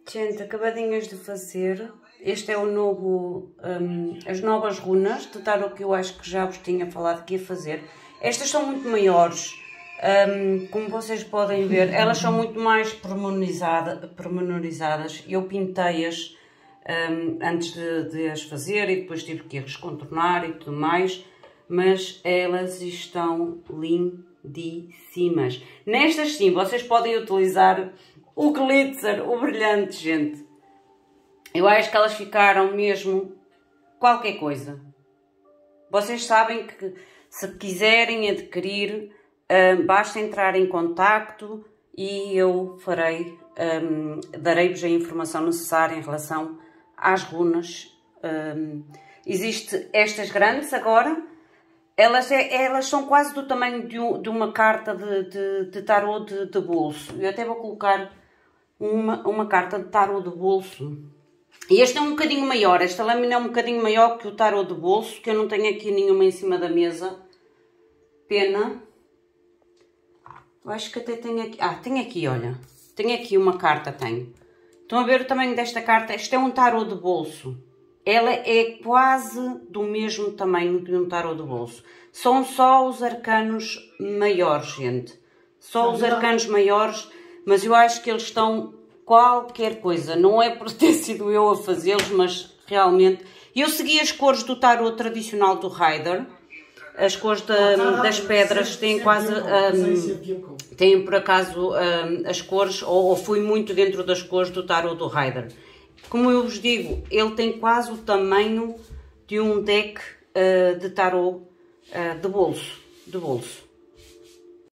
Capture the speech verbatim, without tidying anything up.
Gente, acabadinhas de fazer. Este é o novo, um, as novas runas de tarot que eu acho que já vos tinha falado que ia fazer. Estas são muito maiores, um, como vocês podem ver, elas são muito mais pormenorizada, pormenorizadas. Eu pintei-as um, antes de, de as fazer e depois tive que as contornar e tudo mais, mas elas estão lindíssimas. Nestas sim, vocês podem utilizar o glitter, o brilhante, gente. Eu acho que elas ficaram mesmo qualquer coisa. Vocês sabem que se quiserem adquirir, uh, basta entrar em contacto e eu farei, um, darei-vos a informação necessária em relação às runas. Um, Existem estas grandes agora, elas, é, elas são quase do tamanho de, um, de uma carta de, de, de tarot de, de bolso. Eu até vou colocar uma, uma carta de tarot de bolso. E este é um bocadinho maior, esta lâmina é um bocadinho maior que o tarot de bolso, que eu não tenho aqui nenhuma em cima da mesa. Pena. Eu acho que até tenho aqui, ah, tenho aqui, olha, tenho aqui uma carta, tenho. Estão a ver o tamanho desta carta? Este é um tarot de bolso. Ela é quase do mesmo tamanho de um tarot de bolso. São só os arcanos maiores, gente. Só os arcanos maiores, mas eu acho que eles estão qualquer coisa. Não é por ter sido eu a fazê-los, mas realmente... Eu segui as cores do tarot tradicional do Rider. As cores da, das pedras têm quase... Um, têm por acaso um, as cores, ou, ou fui muito dentro das cores do tarot do Rider. Como eu vos digo, ele tem quase o tamanho de um deck uh, de tarot uh, de bolso. De bolso.